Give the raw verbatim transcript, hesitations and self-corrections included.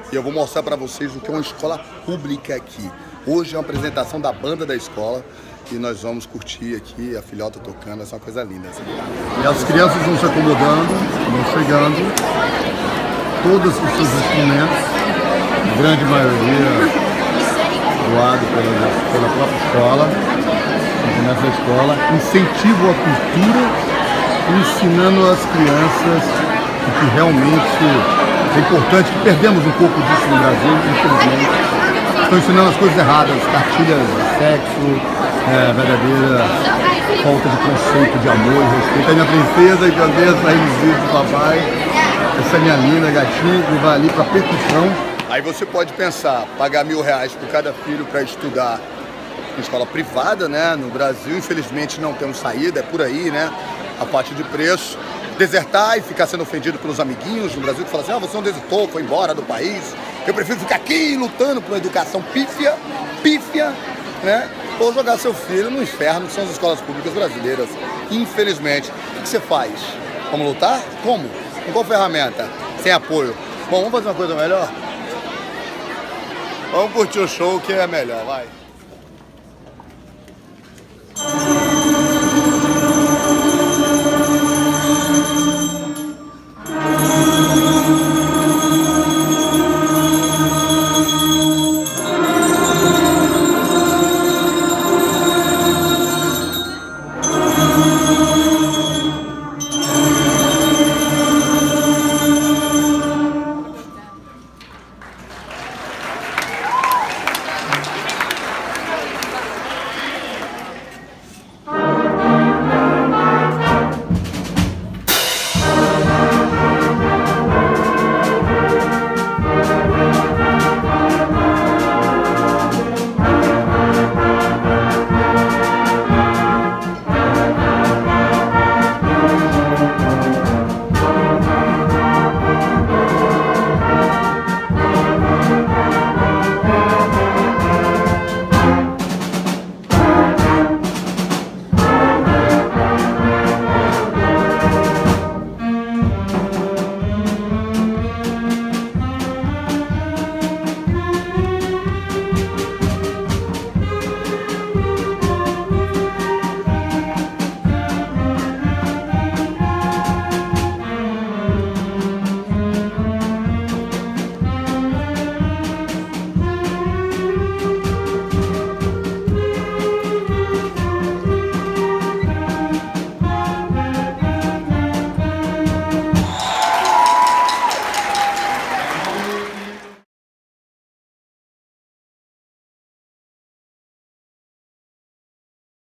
e eu vou mostrar para vocês o que é uma escola pública aqui. Hoje é uma apresentação da banda da escola e nós vamos curtir aqui a filhota tocando, essa é uma coisa linda. Assim. E as crianças vão se acomodando, vão chegando, todos os seus instrumentos, a grande maioria doado pela, pela própria escola, nessa escola, incentivo à cultura, ensinando às crianças o que realmente é importante, que perdemos um pouco disso no Brasil, infelizmente. Estão ensinando as coisas erradas, cartilhas de sexo, é, verdadeira falta de conceito de amor e respeito. A minha princesa, que às vezes aí nos vídeos do papai, essa minha linda gatinha que vai ali para percussão. Aí você pode pensar, pagar mil reais por cada filho para estudar em escola privada, né? No Brasil, infelizmente, não temos saída, é por aí, né? A parte de preço. Desertar e ficar sendo ofendido pelos amiguinhos no Brasil que falam assim, ah, você não desertou, foi embora do país. Eu prefiro ficar aqui lutando por uma educação pífia, pífia, né? Ou jogar seu filho no inferno, que são as escolas públicas brasileiras. Infelizmente. O que você faz? Vamos lutar? Como? Com qual ferramenta? Sem apoio. Bom, vamos fazer uma coisa melhor? Vamos curtir o show que é melhor, vai.